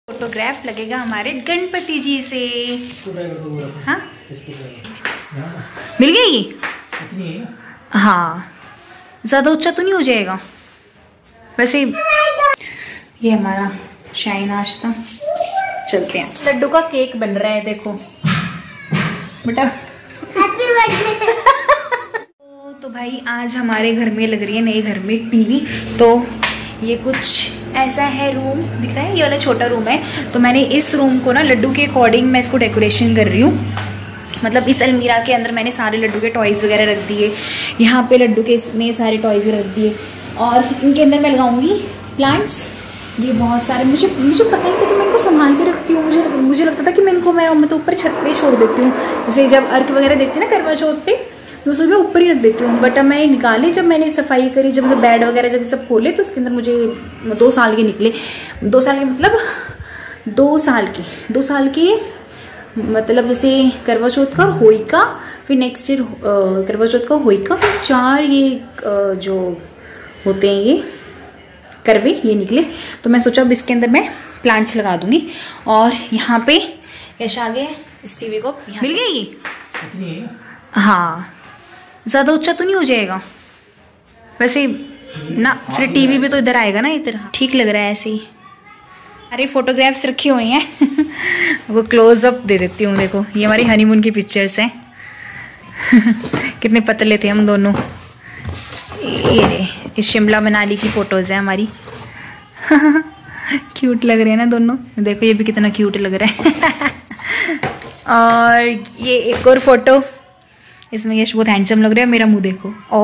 Photograph लगेगा हमारे गणपति जी से। हाँ मिल गया ये? हाँ ज्यादा ऊंचा तो नहीं हो जाएगा वैसे। ये हमारा चाय नाश्ता, चलते हैं। लड्डू का केक बन रहा है देखो बेटा। Happy birthday. तो भाई आज हमारे घर में लग रही है नए घर में टीवी। तो ये कुछ ऐसा है रूम, दिख रहा है ये वाला छोटा रूम है। तो मैंने इस रूम को ना लड्डू के अकॉर्डिंग मैं इसको डेकोरेशन कर रही हूँ। मतलब इस अलमीरा के अंदर मैंने सारे लड्डू के टॉयज़ वगैरह रख दिए, यहाँ पे लड्डू के इसमें सारे टॉयज़ रख दिए और इनके अंदर मैं लगाऊंगी प्लांट्स। ये बहुत सारे मुझे पता नहीं था कि मैं इनको संभाल के रखती हूँ। मुझे लगता था कि मैं तो ऊपर छत पे छोड़ देती हूँ। जैसे जब अर्क वगैरह देखते हैं ना करवा चौथ पे, मैं उसमें ऊपर ही रख देती हूँ। बट अब मैं निकाली, जब मैंने सफाई करी, जब मतलब बेड वगैरह जब सब खोले तो उसके अंदर मुझे 2 साल के निकले। 2 साल के मतलब 2 साल के मतलब जैसे करवा चौथ का होइका, फिर नेक्स्ट ईयर करवा चौथ का होइका, फिर 4 ये जो होते हैं ये करवे ये निकले। तो मैं सोचा अब इसके अंदर मैं प्लांट्स लगा दूंगी। और यहाँ पे यश आ गए इस टीवी को, मिल गया ये? हाँ ज्यादा ऊंचा तो नहीं हो जाएगा वैसे ना, फिर टीवी भी तो इधर आएगा ना, इधर ठीक लग रहा है ऐसे ही। अरे फोटोग्राफ्स रखी हुई हैं वो क्लोज अप दे देती हूँ। देखो ये हमारी हनीमून की पिक्चर्स हैं कितने पतले थे हम दोनों। ये शिमला मनाली की फोटोज है हमारी क्यूट लग रहे हैं ना दोनों। देखो ये भी कितना क्यूट लग रहा है और ये एक और फोटो, इसमें यश बहुत हैंडसम लग रहा है, मेरा मुंह देखो ओ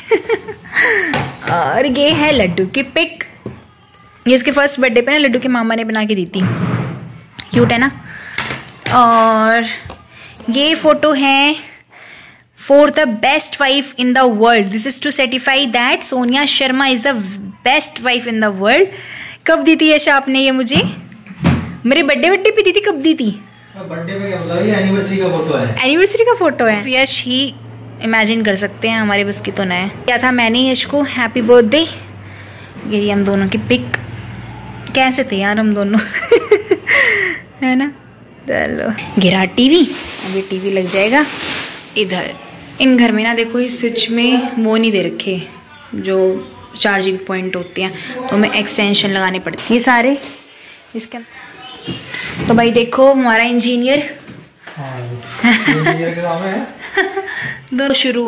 और ये है लड्डू की पिक। ये इसके फर्स्ट बर्थडे पे ना लड्डू के मामा ने बना के दी थी, क्यूट है ना। और ये फोटो है for the best wife in the world, this is to certify that Sonia Sharma is the best wife in the world. कब दी थी यश आपने ये मुझे? मेरे बर्थडे पे दी थी, कब दी थी? बर्थडे पे क्या मतलब, ये एनिवर्सरी का फोटो है। एनिवर्सरी का फोटो है। यश ही इमेजिन कर सकते हैं, हमारे बस की तो ना है। क्या था मैंने यश को हैप्पी बर्थडे, ये हम दोनों की पिक। कैसे थे यार हम दोनों है ना। चलो गिरा टीवी, अभी टीवी लग जाएगा इधर। इन घर में ना देखो इस स्विच में वो नहीं दे रखे जो चार्जिंग पॉइंट होते हैं, तो हमें एक्सटेंशन लगाने पड़ती है ये सारे इसके। तो भाई देखो हमारा इंजीनियर के काम है दो शुरू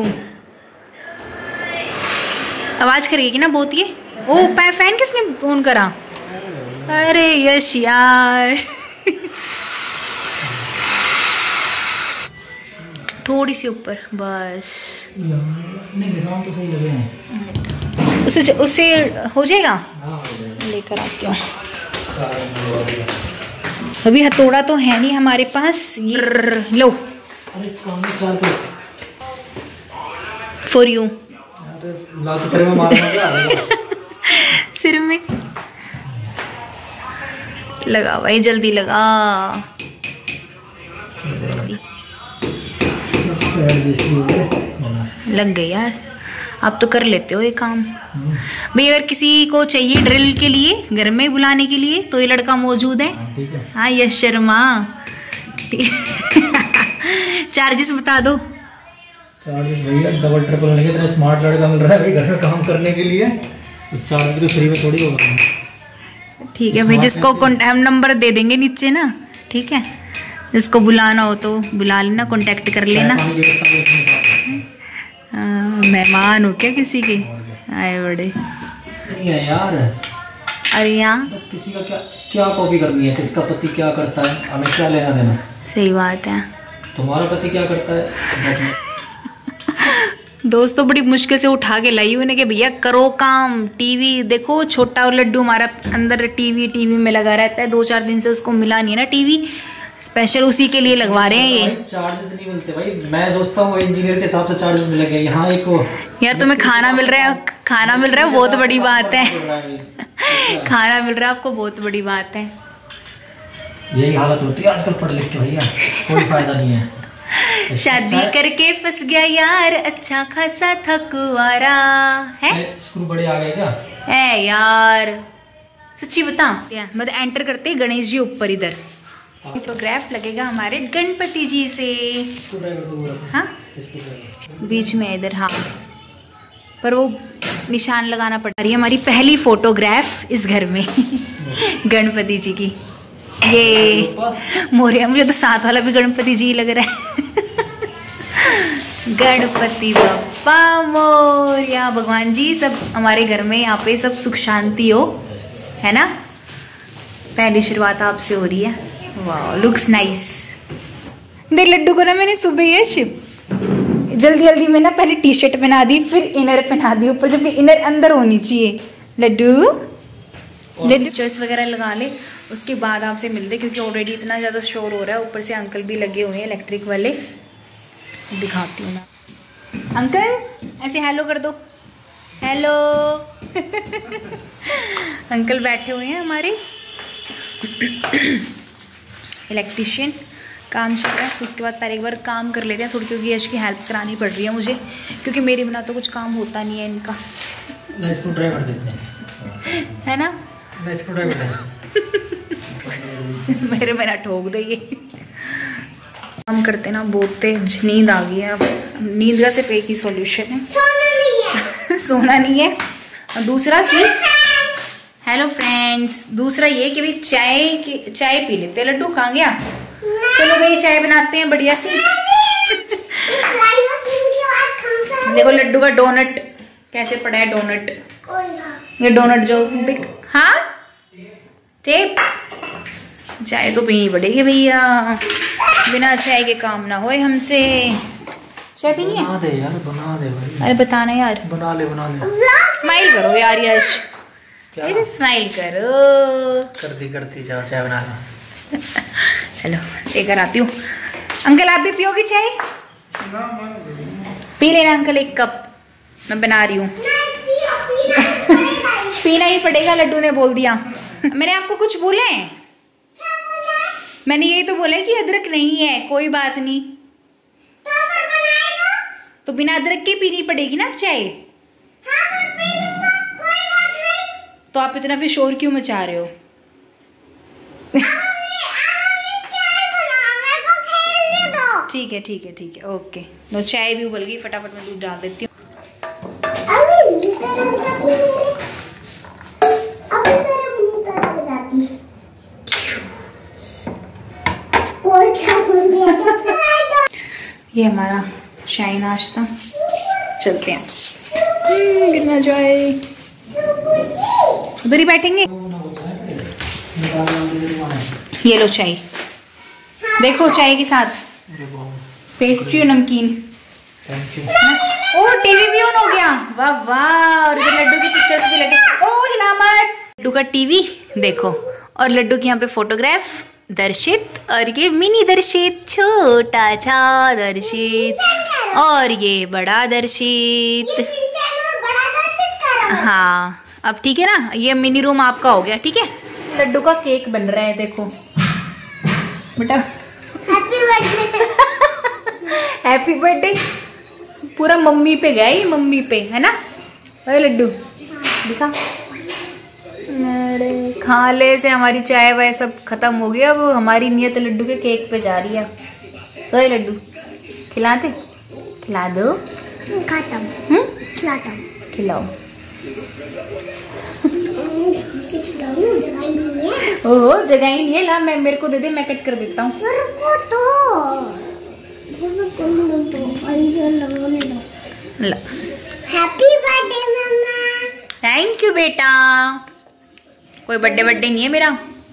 आवाज करेगी ना बहुत ये। ओ फैन किसने ऑन करा? अरे यश यार थोड़ी सी ऊपर बस, निशान तो सही लगे हैं। उससे हो जाएगा, लेकर आती हूँ। अभी हथौड़ा तो है नहीं हमारे पास, ये लो फॉर यू। सिर में लगा भाई, जल्दी लगा। लग गई यार, आप तो कर लेते हो ये काम भाई। अगर किसी को चाहिए ड्रिल के लिए घर में बुलाने के लिए तो ये लड़का मौजूद है। हाँ यश शर्मा चार्जेस बता दो। चार्जेस भैया डबल ट्रिपल होने के, इतना स्मार्ट लड़का मिल रहा है भाई घर में काम करने के लिए, चार्जेस को फ्री में थोड़ी होगा। ठीक है भाई, जिसको कॉन्टैक्ट नंबर दे देंगे नीचे ना, ठीक है, जिसको बुलाना हो तो बुला लेना, कांटेक्ट कर लेना। मेहमान हो क्या किसी के आए बड़े है यार। अरे यहाँ किसी का क्या कॉपी करनी है, किसका पति क्या करता है, हमें क्या लेना देना। सही बात है। तुम्हारा पति क्या करता है? दोस्त तो बड़ी मुश्किल से उठा के लाई उन्हें कि भैया करो काम। टीवी देखो छोटा और लड्डू हमारा अंदर टीवी में लगा रहता है, 2-4 दिन से उसको मिला नहीं है ना टीवी, स्पेशल उसी के लिए लगवा रहे हैं ये। चार्जेस नहीं मिलते भाई, मैं सोचता हूँ इंजीनियर के हिसाब से चार्जेस मिलेंगे। यहाँ एक यार तुम्हें खाना मिल रहा है बहुत बड़ी बात है खाना मिल रहा है आपको, बहुत बड़ी बात है। यही हालत होती है आजकल पढ़ लिख के भैया, कोई फायदा नहीं है। शादी करके फंस गया यार, अच्छा खासा थकवारा है। स्क्रू बड़े आ गए क्या? है यार, सच्ची बता, मतलब एंटर करते ही गणेश जी ऊपर इधर। फोटोग्राफ लगेगा हमारे गणपति जी से। हाँ बीच में इधर, हाँ पर वो निशान लगाना पड़ता है। हमारी पहली फोटोग्राफ इस घर में गणपति जी की। ये मोरिया, मुझे तो साथ वाला भी गणपति जी लग रहा है। गणपति बप्पा मोरिया। भगवान जी सब हमारे घर में, यहाँ पे सब सुख शांति हो, है ना। पहली शुरुआत आपसे हो रही है। वाह लुक्स नाइस। देख लड्डू को ना मैंने सुबह ये जल्दी जल्दी में ना पहले टी शर्ट पहना दी, फिर इनर पहना दी ऊपर, जबकि इनर अंदर होनी चाहिए। लड्डू पिक्चर्स वगैरह लगा ले, उसके बाद आपसे मिलते, क्योंकि ऑलरेडी इतना ज़्यादा शोर हो रहा है। ऊपर से अंकल भी लगे हुए हैं इलेक्ट्रिक वाले, दिखाती हूँ मैं। अंकल ऐसे हेलो कर दो, हेलो। अंकल बैठे हुए हैं हमारे, इलेक्ट्रिशियन काम चल रहा है। तो उसके बाद पहले एक बार काम कर लेते हैं थोड़ी, क्योंकि यश की हेल्प करानी पड़ रही है मुझे, क्योंकि मेरे बिना तो कुछ काम होता नहीं है इनका। इसको ड्राइवर देते हैं, है ना। इसको ड्राइवर मेरे बिना ठोक दे ये। काम करते ना बहुत तेज नींद आ गई है। अब नींद का सिर्फ एक ही सॉल्यूशन है, सोना नहीं है। सोना नहीं है। और दूसरा कि हेलो फ्रेंड्स, दूसरा ये कि भाई चाय पी लेते। लड्डू कहाँ गया? चलो भाई चाय बनाते हैं बढ़िया सी। देखो लड्डू का डोनट कैसे पड़ा है। डोनट, ये डोनट जो बिक, हाँ टेप। चाय तो पीनी पड़ेगी भैया, बिना चाय के काम ना होए हमसे। चाय पीनी है? बना दे यार, बना दे भाई। अरे बताना यार। बना ले बना ले। स्माइल करो यार यश, अरे स्माइल करो। करती जाओ, चाय बना लो। चलो लेकर आती हूँ। अंकल आप भी पियोगे चाय? पी लेना अंकल एक कप, मैं बना रही हूँ। पीना ही पड़ेगा, लड्डू ने बोल दिया। मैंने आपको कुछ बोला है? मैंने यही तो बोला है कि अदरक नहीं है, कोई बात नहीं। तो बिना अदरक के पीनी पड़ेगी ना अब चाय। तो आप इतना फिर शोर क्यों मचा रहे हो? ठीक है ठीक है ठीक है, ओके। लो चाय भी उबल गई, फटाफट मैं दूध डाल देती हूँ। ये हमारा चाय नाश्ता, चलते हैं। कितना चाय, उधर ही बैठेंगे। ये लो चाय, देखो चाय के साथ पेस्ट्री और नमकीन। ओ टीवी भी ऑन हो गया, वाह वाह। और लड्डू की पिक्चर्स भी लगे। ओ हिला मत। लड्डू का टीवी देखो, और लड्डू की यहाँ पे फोटोग्राफ दर्शित, और ये मिनी दर्शित, छोटा सा दर्शित, और ये बड़ा दर्शित। हाँ अब ठीक है ना, ये मिनी रूम आपका हो गया, ठीक है। लड्डू का केक बन रहा है, देखो बेटा। Happy birthday. हैप्पी बर्थडे पूरा मम्मी पे गया, ही मम्मी पे, है ना। अरे लड्डू दिखा। अरे खाले से हमारी चाय वाय सब खत्म हो गया, अब हमारी नियत लड्डू के केक पे जा रही है। तो लड्डू खिला दे, खिला दो। खत्म, खिलाओ। ओहो जगह ही नहीं है, ला मैं, मेरे को दे दे, मैं कट कर देता हूँ। हैप्पी बर्थडे मम्मा। थैंक यू बेटा। कोई बर्थडे नहीं है मेरा।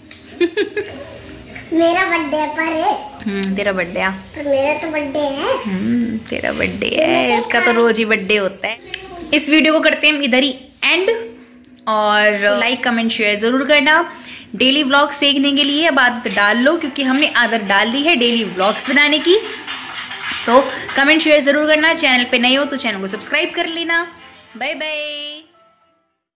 मेरा बर्थडे पर है। तेरा बर्थडे है, पर मेरा तो बर्थडे है। तेरा बर्थडे है, इसका तो रोज ही बर्थडे होता है। इस वीडियो को करते हैं हम इधर ही एंड, और लाइक कमेंट शेयर जरूर करना। डेली व्लॉग्स देखने के लिए अब आदत डाल लो, क्योंकि हमने आदत डाल दी है डेली व्लॉग्स बनाने की। तो कमेंट शेयर जरूर करना। चैनल पे नए हो तो चैनल को सब्सक्राइब कर लेना। Bye bye.